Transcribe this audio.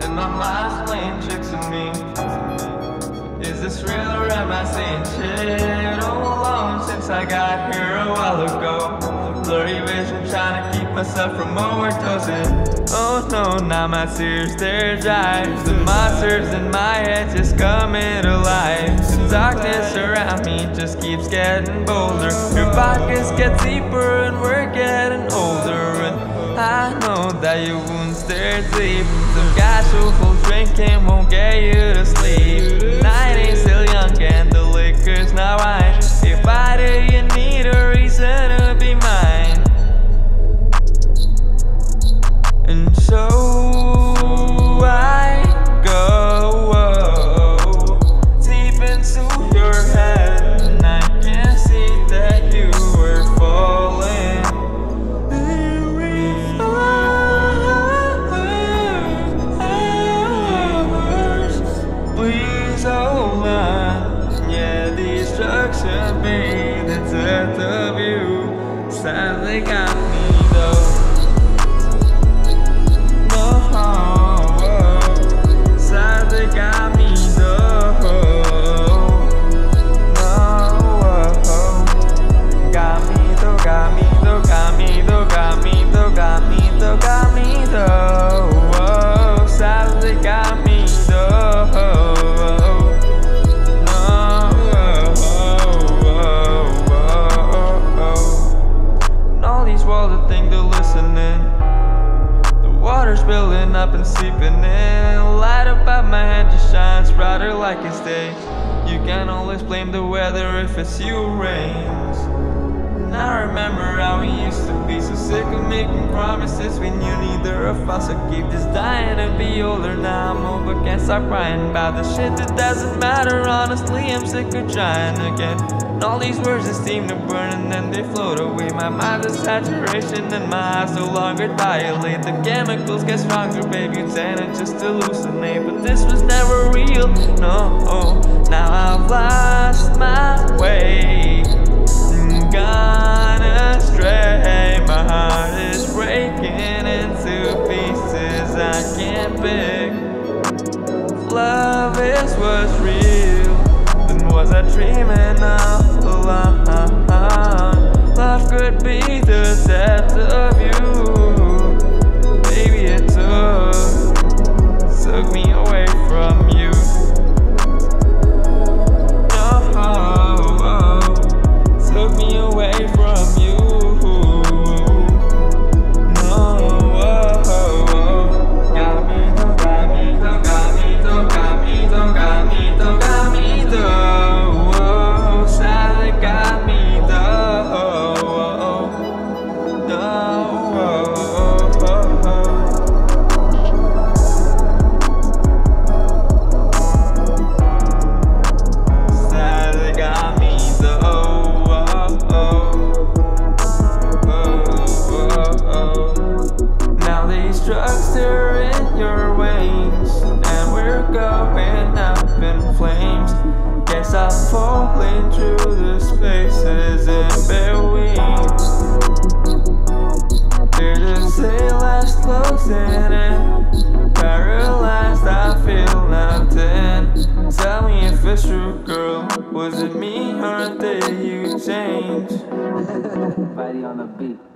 And my mind's playing tricks on me. Is this real or am I saying shit? All alone since I got here a while ago. Blurry vision trying to keep myself from overdosing. Oh no, now my tears, they're dry. The monsters in my head just coming to life. The darkness around me just keeps getting bolder. Your pockets get deeper and we're getting older. And I know that your wounds, they're deep. Some guys who full drinking won't get you to sleep. The night ain't still young and the liquor's not wine. If I do, you need a reason to be mine. And so I go deep into your head, and I can see that you were falling. Please hold on, yeah, these drugs should be the death of you. Sadly got me though. Building up and seeping in. The light above my head just shines brighter like it's day. You can always blame the weather if it's you rains. And I remember how we used to be so sick of making promises we knew neither of us would keep. Just dying to be older now I'm old but can't stop crying about the shit that doesn't matter. Honestly, I'm sick of trying again. And all these words just seem to burn and then they float away. My mind's a saturation and my eyes no longer dilate. The chemicals get stronger, baby, you tend to just hallucinate. But this was never real, no. Now I've lost my way, gone astray. My heart is breaking into pieces I can't pick. If love is what's real, then was I dreaming of alone? Love could be the depth of you. Baby, it took me away from you. No, took me away from you. Drugs are in your veins, and we're going up in flames. Guess I'm falling through the spaces in between. They're just last closing in. Paralyzed, I feel loved in. Tell me if it's true, girl. Was it me or did you change? Body on the beat.